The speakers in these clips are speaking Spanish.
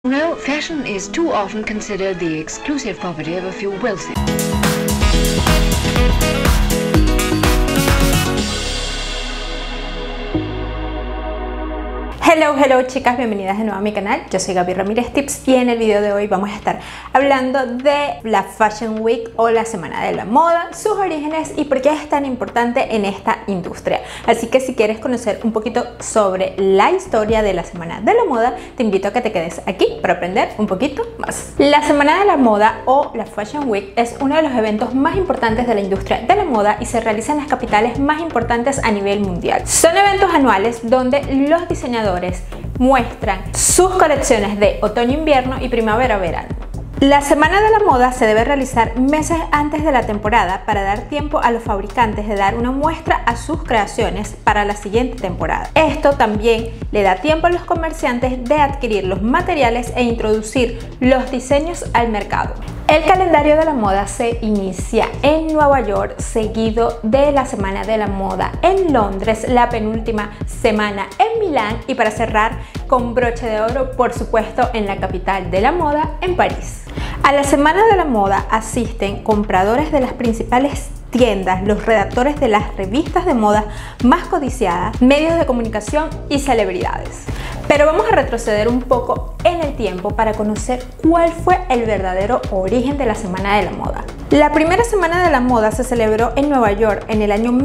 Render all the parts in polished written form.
Well, fashion is too often considered the exclusive property of a few wealthy. Hello chicas, bienvenidas de nuevo a mi canal. Yo soy Gaby Ramírez Tips y en el video de hoy vamos a estar hablando de la Fashion Week o la Semana de la Moda, sus orígenes y por qué es tan importante en esta industria. Así que si quieres conocer un poquito sobre la historia de la Semana de la Moda, te invito a que te quedes aquí para aprender un poquito más. La Semana de la Moda o la Fashion Week es uno de los eventos más importantes de la industria de la moda y se realiza en las capitales más importantes a nivel mundial. Son eventos anuales donde los diseñadores muestran sus colecciones de otoño-invierno y primavera-verano. La Semana de la Moda se debe realizar meses antes de la temporada para dar tiempo a los fabricantes de dar una muestra a sus creaciones para la siguiente temporada. Esto también le da tiempo a los comerciantes de adquirir los materiales e introducir los diseños al mercado. El calendario de la moda se inicia en Nueva York, seguido de la Semana de la Moda en Londres, la penúltima semana en Milán y para cerrar con broche de oro, por supuesto, en la capital de la moda, en París. A la Semana de la Moda asisten compradores de las principales tiendas, los redactores de las revistas de moda más codiciadas, medios de comunicación y celebridades. Pero vamos a retroceder un poco en el tiempo para conocer cuál fue el verdadero origen de la Semana de la Moda. La primera Semana de la Moda se celebró en Nueva York en el año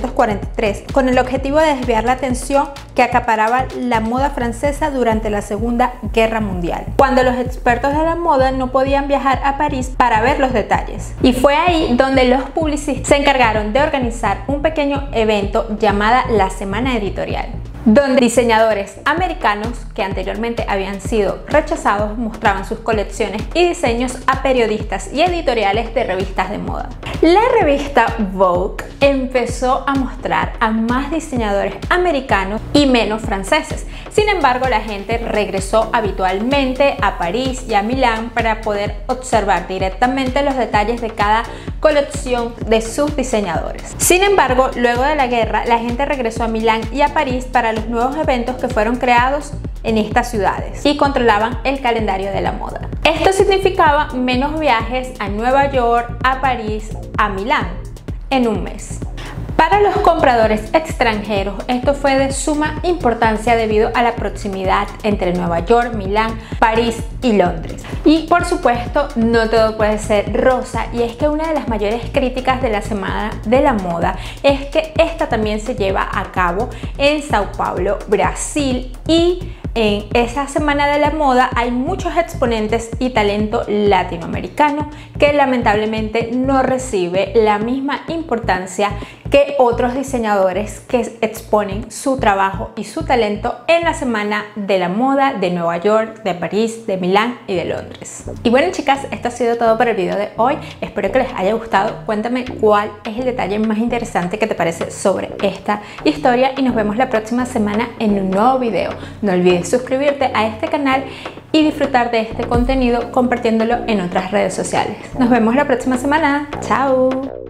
1943 con el objetivo de desviar la atención que acaparaba la moda francesa durante la Segunda Guerra Mundial, cuando los expertos de la moda no podían viajar a París para ver los detalles. Y fue ahí donde los publicistas se encargaron de organizar un pequeño evento llamada la Semana Editorial, donde diseñadores americanos que anteriormente habían sido rechazados mostraban sus colecciones y diseños a periodistas y editoriales de revistas de moda. La revista Vogue empezó a mostrar a más diseñadores americanos y menos franceses. Sin embargo, la gente regresó habitualmente a París y a Milán para poder observar directamente los detalles de cada colección de sus diseñadores. Sin embargo, luego de la guerra, la gente regresó a Milán y a París para los nuevos eventos que fueron creados en estas ciudades y controlaban el calendario de la moda. Esto significaba menos viajes a Nueva York, a París, a Milán en un mes. Para los compradores extranjeros, esto fue de suma importancia debido a la proximidad entre Nueva York, Milán, París y Londres. Y por supuesto, no todo puede ser rosa, y es que una de las mayores críticas de la Semana de la Moda es que esta también se lleva a cabo en Sao Paulo, Brasil, y en esa Semana de la Moda hay muchos exponentes y talento latinoamericano que lamentablemente no recibe la misma importancia que otros diseñadores que exponen su trabajo y su talento en la Semana de la Moda de Nueva York, de París, de Milán y de Londres. Y bueno chicas, esto ha sido todo para el video de hoy. Espero que les haya gustado. Cuéntame cuál es el detalle más interesante que te parece sobre esta historia y nos vemos la próxima semana en un nuevo video. No olvides suscribirte a este canal y disfrutar de este contenido compartiéndolo en otras redes sociales. Nos vemos la próxima semana. ¡Chao!